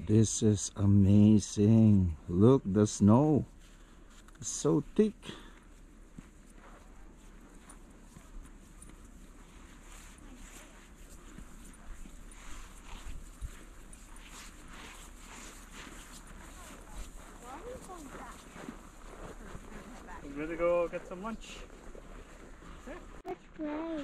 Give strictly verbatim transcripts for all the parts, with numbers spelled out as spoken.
This is amazing. Look, the snow is so thick. We're gonna go get some lunch. Let's play.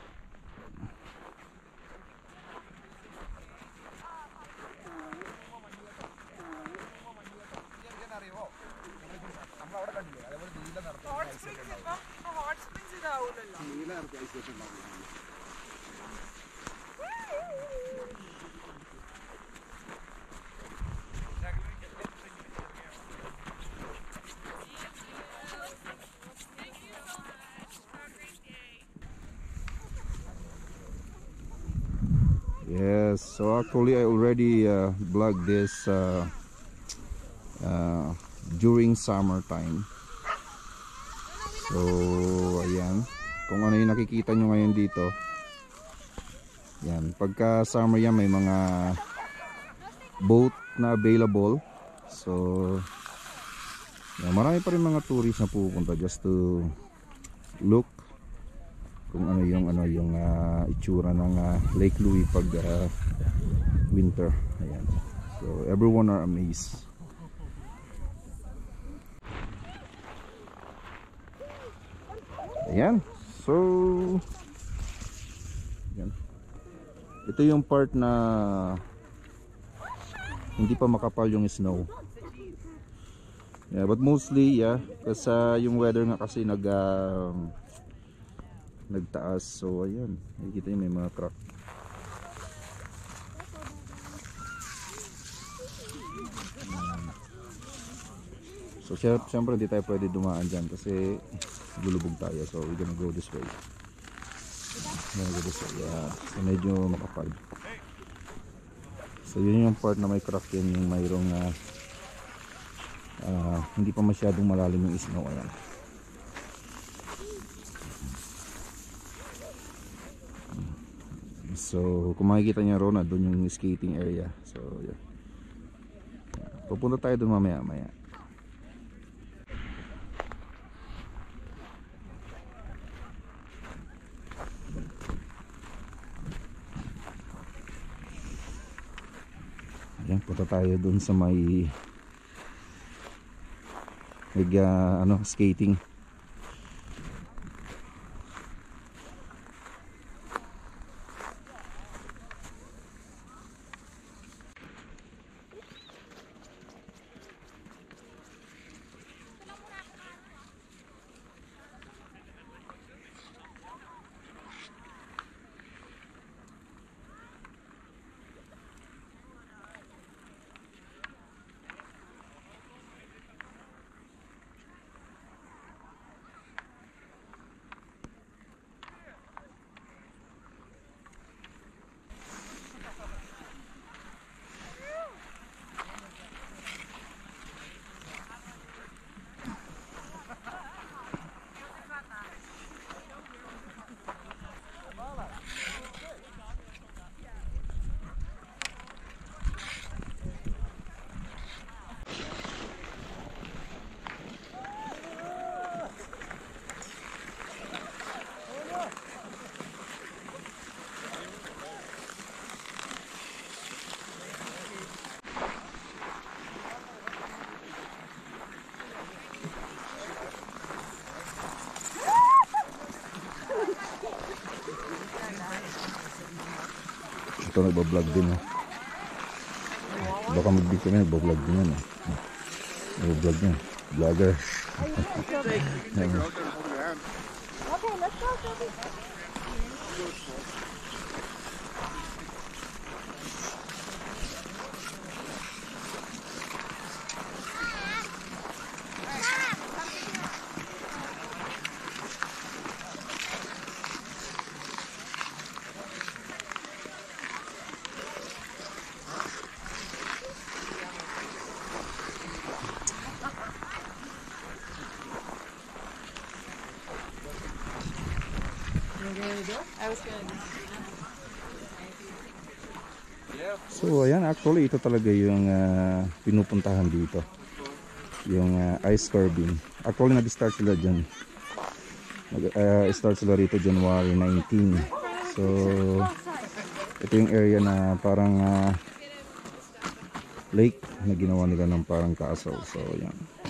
Yes, so actually I already uh, vlogged this uh, uh, during summertime. So ayan, kung ano yung nakikita nyo ngayon dito. Yan, pagka summer yan may mga boat na available. So yan, marami pa rin mga tourists na pupunta just to look kung ano yung ano yung uh, itsura ng uh, Lake Louise pag uh, winter. Ayan. So everyone are amazed. Ayan. So ayan. Ito yung part na hindi pa makapal yung snow. Yeah, but mostly yeah, kasi uh, yung weather nga kasi nag uh, nagtaas. So ayan, nakikita nyo may mga crack. So syempre hindi tayo pwede dumaan dyan kasi lulubog tayo. So we're gonna go this way. We're gonna go this way. Yeah. So medyo makapal. So yun yung part na may crack, yun yung mayroong uh, uh, hindi pa masyadong malalim yung snow. Ayan. So kung makikita niyo ron, doon yung skating area. So yeah. Pupunta tayo doon mamaya maya. Ayan, punta tayo doon sa may nag uh, ano, skating. Ito nagbablog din eh. Baka mag-big kami, nagbablog din yan eh. Nagbablog yan. Vlogger. Okay, let's go. I was gonna. So ayan, actually ito talaga yung uh, pinupuntahan dito, yung uh, ice carving. Actually nag-start sila dyan, nag-start uh, sila rito January nineteenth. So ito yung area na parang uh, lake na ginawa nila ng parang castle. So yan.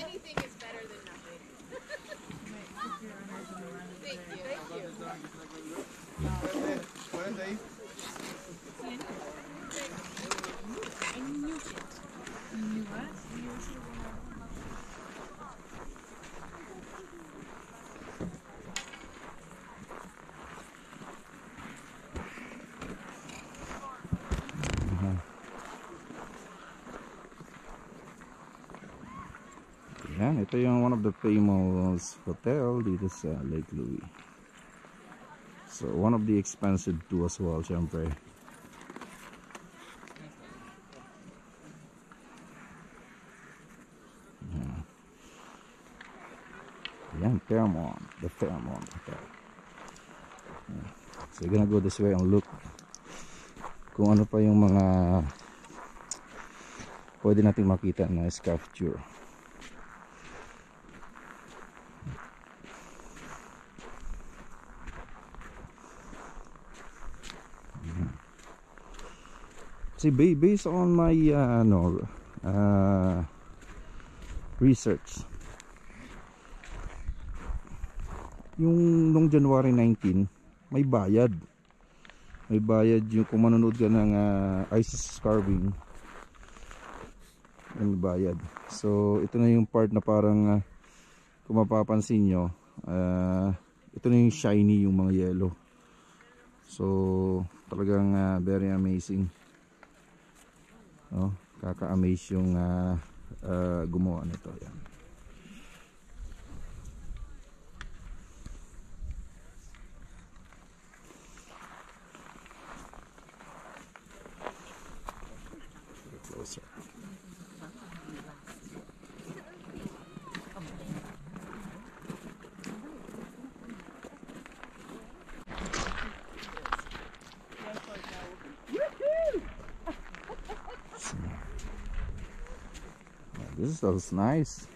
Yan, ito yung one of the famous hotel dito sa Lake Louise. So one of the expensive too as well, syempre. Yan, yan Fairmont, the Fairmont Hotel. Yan. So you're gonna go this way and look kung ano pa yung mga pwede nating makita na sculpture. See, based on my uh, no, uh, research, yung nung January nineteenth may bayad, may bayad yung kung manonood ka ng uh, ice carving, may bayad. So ito na yung part na parang uh, kung mapapansin nyo, uh, ito na yung shiny yung mga yellow. So talagang uh, very amazing. Oh, kaka-amaze yung uh, uh, gumawa nito. Yan. Closer. This is nice.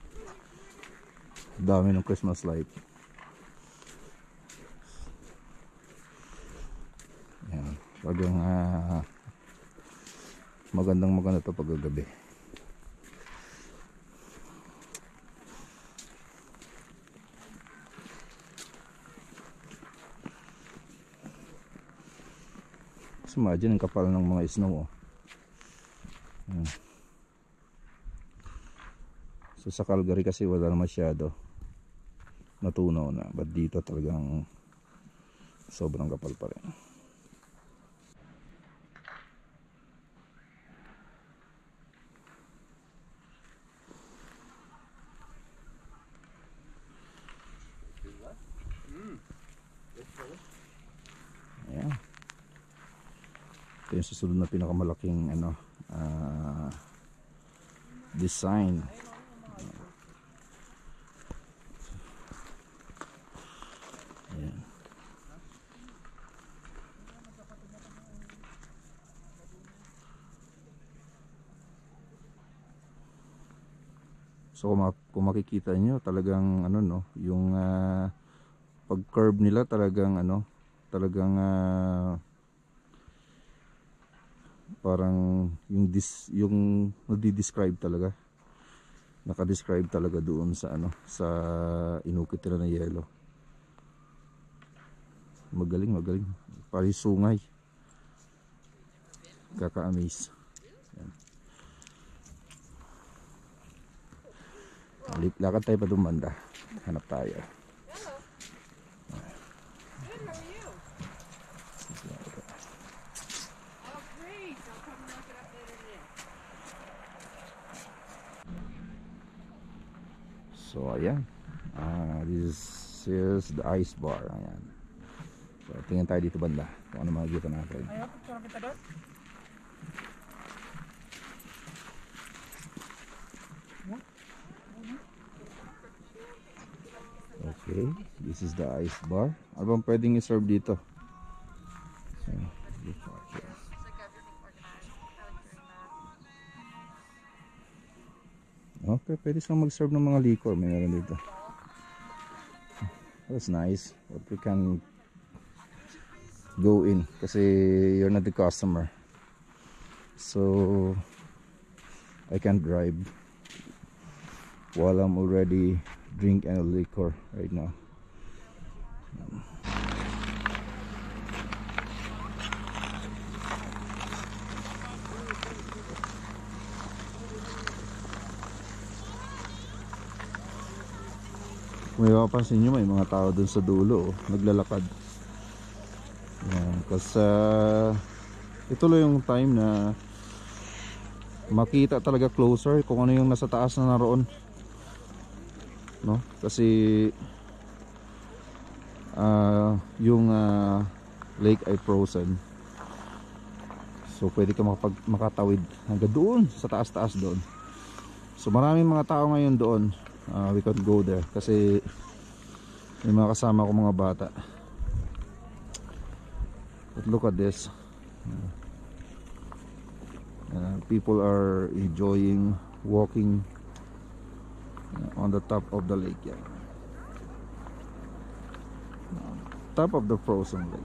Dami ng Christmas light. Yan. Talagang uh, magandang maganda ito pagkagabi. So imagine ang kapal ng mga snow. Oh. Yan. So sa Calgary kasi wala na masyado, natunaw na, but dito talagang sobrang kapal pa rin. Ayan. Ito yung susunod na pinakamalaking ano, uh, design. Ayan. So kung, kung makikita nyo talagang ano no, yung uh, pag curve nila talagang ano, talagang uh, parang yung dis, yung nadi-describe talaga, naka-describe talaga doon sa ano, sa inukit nila ng yellow. Magaling, magaling. Parang sungay. Kaka-amaze. Lakad tayo pa doon banda. Hanap tayo. So ayan, uh, this is the ice bar. Ayan. So tingin tayo dito banda kung ano makikita natin. Okay, this is the ice bar. Ano bang pwedeng i-serve dito? Ayan. Okay, pwede silang mag-serve ng mga liquor. May meron dito. That's nice. But we can go in kasi you're not the customer. So I can't drive while I'm already drinking liquor right now. Kung may mapapansin nyo, may mga tao dun sa dulo, oh, naglalakad. Yan, kasi uh, ito lang yung time na makita talaga closer kung ano yung nasa taas na naroon, no? Kasi uh, yung uh, lake ay frozen, so pwede ka makapag, makatawid hanggang doon sa taas-taas doon. So maraming mga tao ngayon doon. Uh, we can go there kasi may mga kasama ko mga bata. But look at this. Uh, people are enjoying walking uh, on the top of the lake. Yeah. Uh, top of the frozen lake.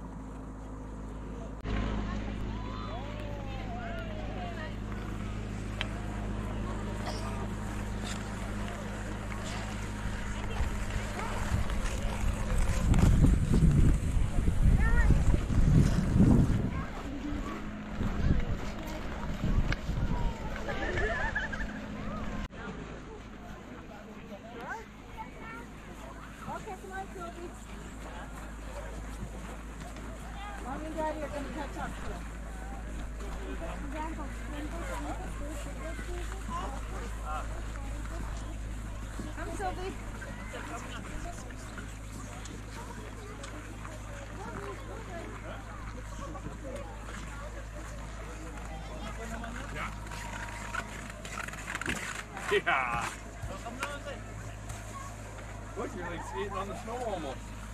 Mom and Daddy are going to catch up to us. Come, Sylvie. Yeah. Look, you're like skating on the snow almost.